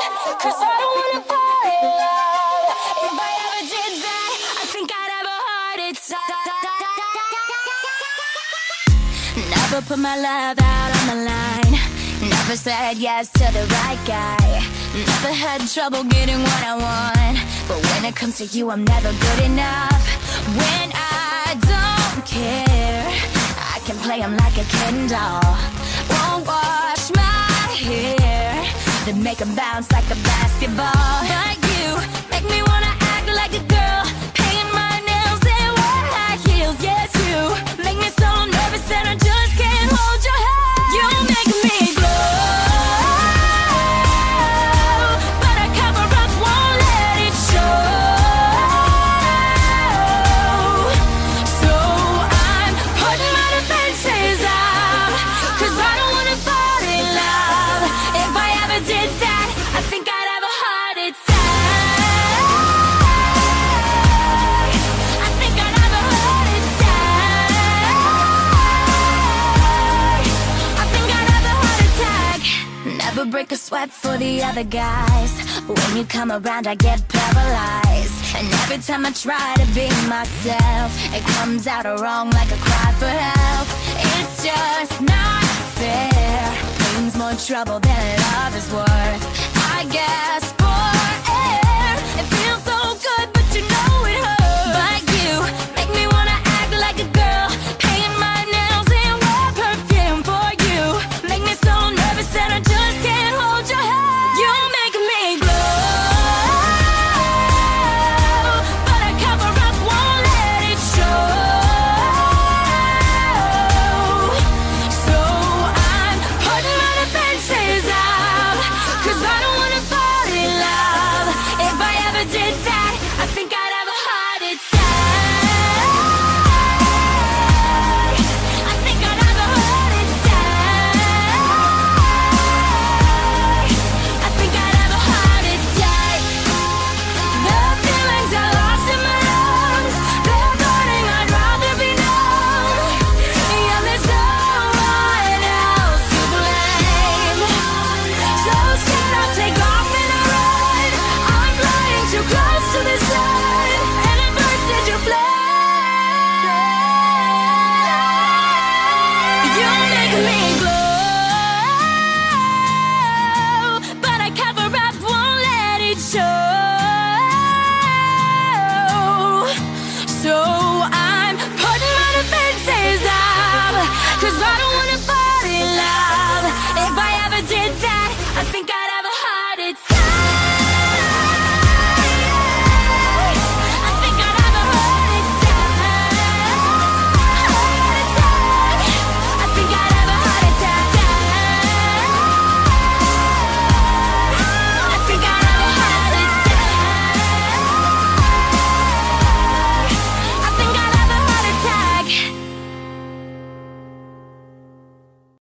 'cause I don't wanna fall in love. If I ever did that, I think I'd have a heart attack. Never put my love out on the line. Never said yes to the right guy. Never had trouble getting what I want. But when it comes to you, I'm never good enough. When I don't care, I can play him like a Ken doll. Won't wash my hair, then make him bounce like a basketball. But you make me wanna act like a girl, paint my nails and wear high heels. Yes, you make me so nervous that I just can't hold your hand. You make me glow, but I cover up, won't let it show. So I'm putting my defenses out, 'cause I don't wanna fall in love. If I ever did that, I think I'd have a heart attack. I think I'd have a heart attack. I think I'd have a heart attack. Never break a sweat for the other guys. When you come around, I get paralyzed. And every time I try to be myself, it comes out wrong like a cry for